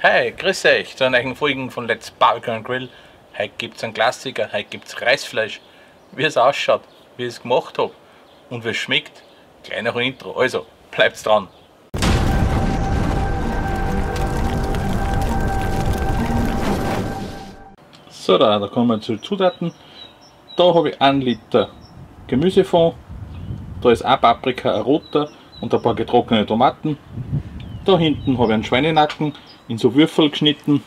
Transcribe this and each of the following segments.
Hi, grüß euch zu einer neuen Folge von Let's Barbecue and Grill. Heute gibt es einen Klassiker, heute gibt es Reisfleisch. Wie es ausschaut, wie ich es gemacht habe und wie es schmeckt, gleich nach dem Intro. Also, bleibt dran. So, da kommen wir zu den Zutaten. Da habe ich 1 Liter Gemüsefond, da ist eine Paprika, ein roter und ein paar getrocknete Tomaten. Da hinten habe ich einen Schweinenacken in so Würfel geschnitten.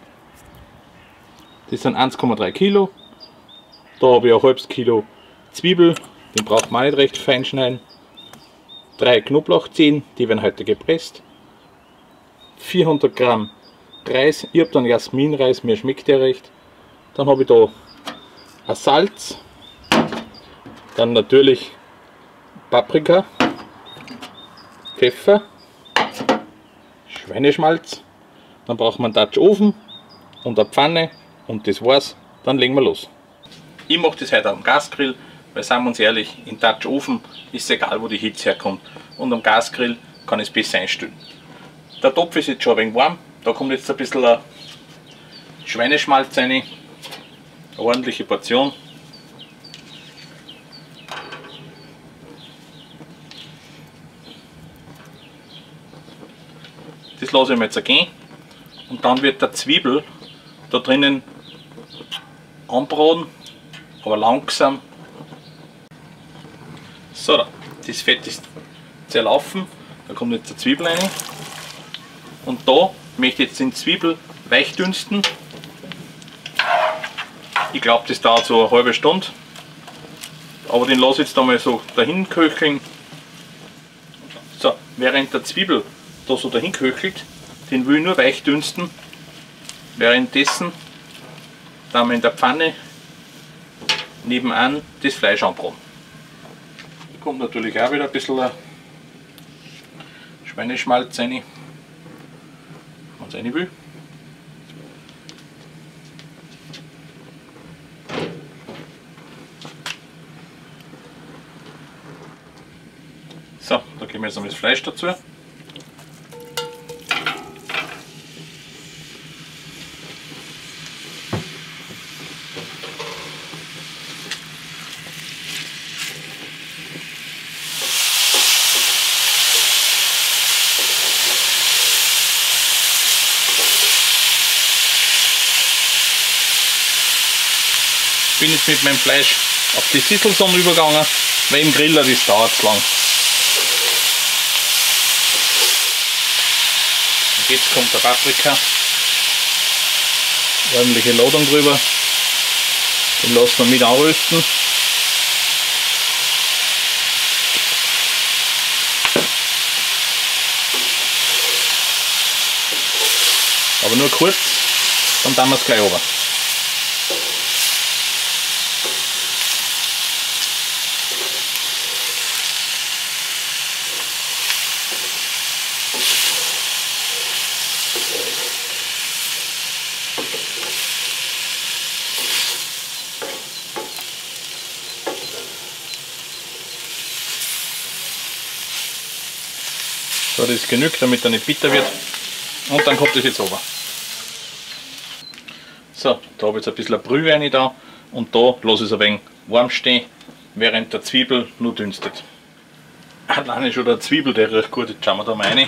Das sind 1,3 Kilo. Da habe ich ein halbes Kilo Zwiebel, den braucht man auch nicht recht fein schneiden. 3 Knoblauchzehen, die werden heute gepresst. 400 Gramm Reis, ich habe dann Jasminreis, mir schmeckt der recht. Dann habe ich da ein Salz, dann natürlich Paprika, Pfeffer, Schweineschmalz, dann braucht man einen Touch Ofen und eine Pfanne und das war's, dann legen wir los. Ich mache das heute am Gasgrill, weil sagen wir uns ehrlich, in Touch Ofen ist es egal, wo die Hitze herkommt, und am Gasgrill kann ich es besser einstellen. Der Topf ist jetzt schon ein wenig warm, da kommt jetzt ein bisschen Schweineschmalz rein, eine ordentliche Portion. Das lasse ich mir jetzt gehen und dann wird der Zwiebel da drinnen anbraten, aber langsam. So, das Fett ist zerlaufen, da kommt jetzt die Zwiebel rein und da möchte ich jetzt den Zwiebel weich dünsten. Ich glaube, das dauert so eine halbe Stunde, aber den lasse ich jetzt einmal so dahin köcheln. So, während der Zwiebel da so dahin köchelt, den will ich nur weich dünsten. Währenddessen dann wir in der Pfanne nebenan das Fleisch anbraten. Da kommt natürlich auch wieder ein bisschen Schweineschmalz rein, wenn man es rein will. So, da geben wir jetzt noch das Fleisch dazu. Ich bin jetzt mit meinem Fleisch auf die Sisselsohn übergegangen, weil im Griller das dauert zu lang. Und jetzt kommt der Paprika, ordentliche Ladung drüber, den lassen wir mit anrösten. Aber nur kurz, dann tun wir es gleich runter. So, das ist genug, damit er nicht bitter wird. Und dann kommt das jetzt runter. So, da habe ich jetzt ein bisschen Brühe rein da und da lasse ich es ein wenig warm stehen, während der Zwiebel nur dünstet. Alleine schon der Zwiebel, der riecht gut, jetzt schauen wir da mal rein.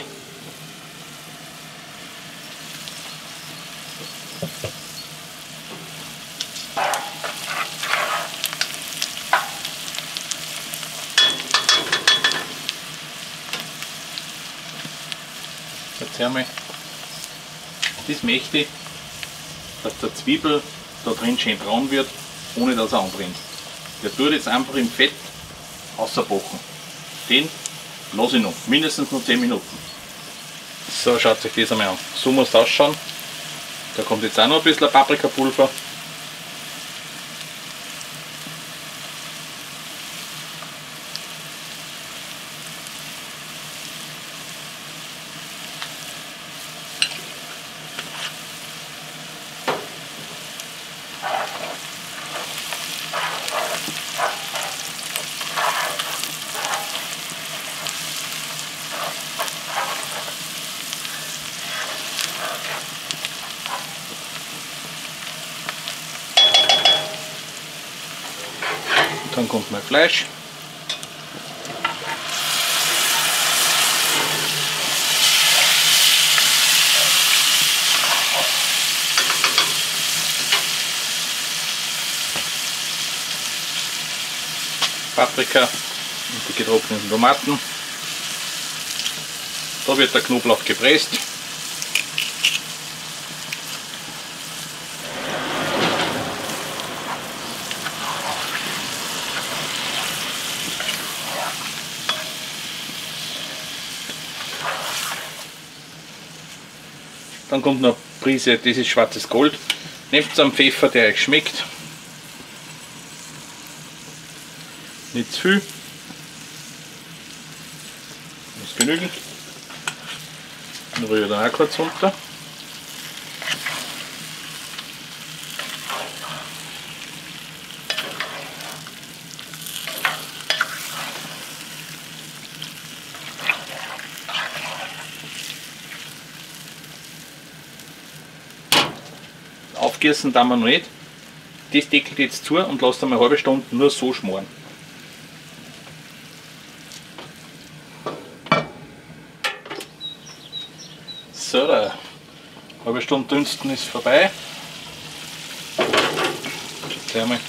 Jetzt einmal, das möchte ich, dass der Zwiebel da drin schön braun wird, ohne dass er anbrennt. Der tut jetzt einfach im Fett ausbacken. Den lasse ich noch, mindestens noch 10 Minuten. So, schaut euch das einmal an. So muss es ausschauen. Da kommt jetzt auch noch ein bisschen Paprikapulver. Dann kommt mein Fleisch. Paprika und die getrockneten Tomaten. Da wird der Knoblauch gepresst. Dann kommt noch eine Prise, das ist schwarzes Gold. Nehmt einen Pfeffer, der euch schmeckt. Nicht zu viel. Muss genügen. Dann rühre ich dann auch kurz runter. Aufgießen tun wir noch nicht. Das deckelt jetzt zu und lasst einmal eine halbe Stunde nur so schmoren. So, eine halbe Stunde dünsten ist vorbei. Schaut einmal.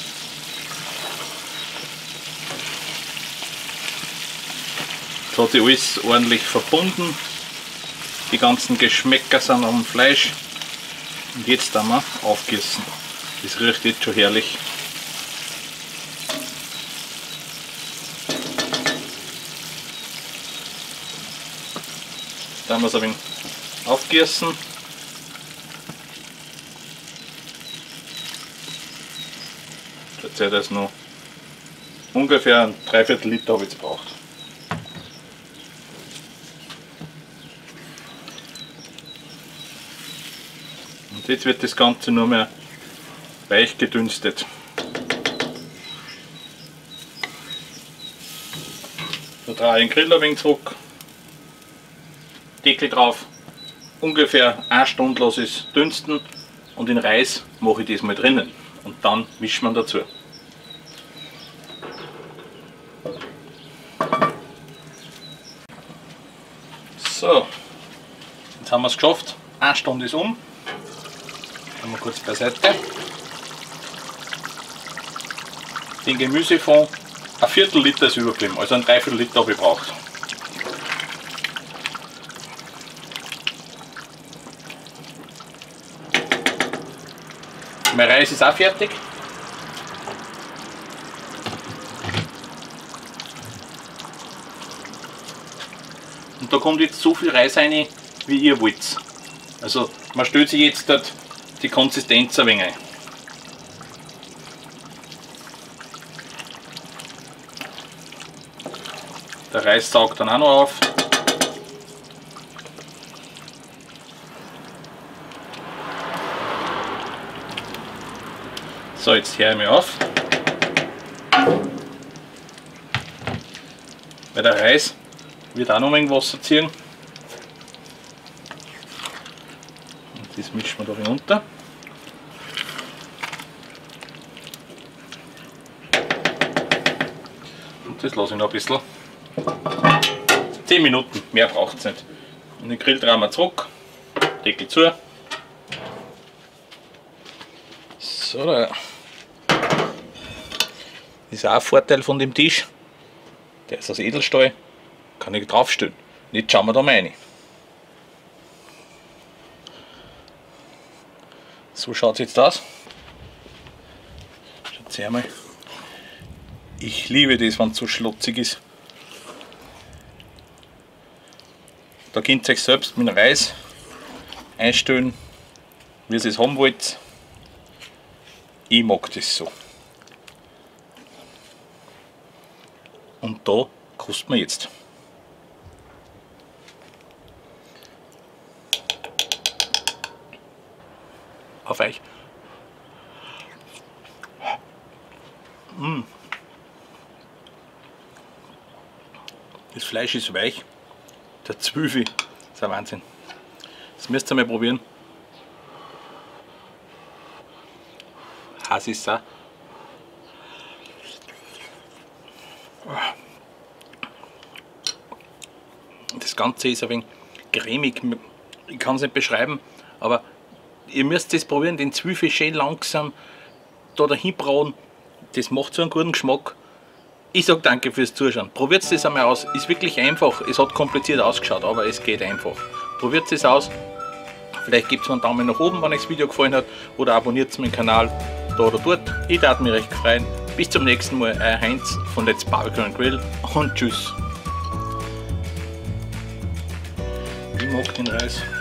Jetzt hat sich alles ordentlich verbunden. Die ganzen Geschmäcker sind am Fleisch. Und jetzt haben wir aufgießen. Das riecht jetzt schon herrlich. Dann haben wir es ein wenig aufgießen. Derzeit ist noch ungefähr ein 3/4 Liter habe ich jetzt braucht. Und jetzt wird das Ganze nur mehr weich gedünstet. Da drehe ich den Grill ein wenig zurück. Deckel drauf, ungefähr 1 Stunde lasse ich es dünsten und den Reis mache ich das mal drinnen und dann mischt man dazu. So, jetzt haben wir es geschafft, 1 Stunde ist um, schauen wir kurz beiseite. Den Gemüsefond, ein Viertel Liter ist übergeblieben, also ein 3/4 Liter habe ich gebraucht. Mein Reis ist auch fertig. Und da kommt jetzt so viel Reis rein, wie ihr wollt. Also man stellt sich jetzt dort die Konsistenz ein wenig ein. Der Reis saugt dann auch noch auf. So, jetzt höre ich mich auf. Weil der Reis wird auch noch ein wenig Wasser ziehen. Und das mischen wir da hinunter. Und das lasse ich noch ein bisschen. 10 Minuten, mehr braucht es nicht. Und den Grill drehen wir zurück, Deckel zu. So, das ist auch ein Vorteil von dem Tisch. Der ist aus Edelstahl, kann ich draufstellen. Jetzt schauen wir da mal rein. So schaut es jetzt aus. Schaut her mal. Ich liebe das, wenn es so schlotzig ist. Da könnt ihr euch selbst mit dem Reis einstellen, wie ihr es haben wollt. Ich mag das so. Und da kosten wir jetzt. Auf euch. Das Fleisch ist weich. Der Zwiebel ist ein Wahnsinn. Das müsst ihr mal probieren. Heiß ist es auch. Das Ganze ist ein wenig cremig, ich kann es nicht beschreiben, aber ihr müsst das probieren, den Zwiebel schön langsam da dahin brauen, das macht so einen guten Geschmack. Ich sage danke fürs Zuschauen, probiert das einmal aus, ist wirklich einfach, es hat kompliziert ausgeschaut, aber es geht einfach. Probiert es aus, vielleicht gebt es mir einen Daumen nach oben, wenn euch das Video gefallen hat, oder abonniert meinen Kanal da oder dort, ich würde mich recht freuen. Bis zum nächsten Mal, euer Heinz von Let's Barbecue & Grill und tschüss. Ich mag den Reis.